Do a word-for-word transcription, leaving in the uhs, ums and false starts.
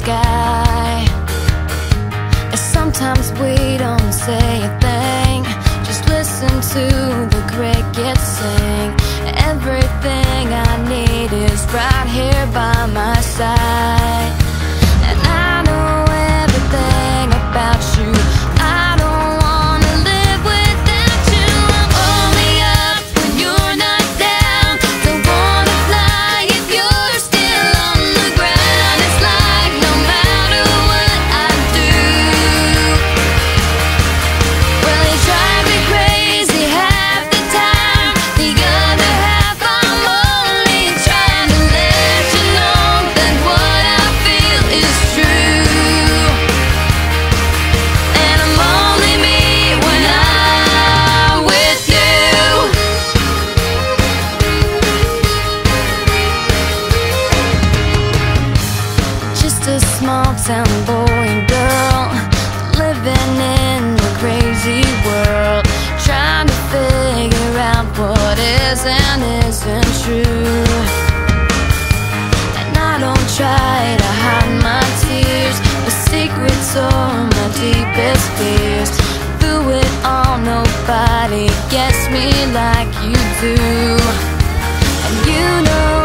sky. And sometimes we don't say a thing, just listen to the crickets sing. Everything I need is right here by my side. And I know everything about you. I don't wanna live without you. I'm only up when you're not down. Don't wanna fly if you're still on the ground. It's like no matter what I do, well, you drive me crazy half the time. The other half I'm only trying to let you know that what I feel is true. And I'm only me when I'm with you. Just a small town boy and girl living in a crazy world, trying to figure out what is and isn't true. And I don't try to hide my tears, the secrets are my deepest fears. Through it all, nobody gets me like you do. And you know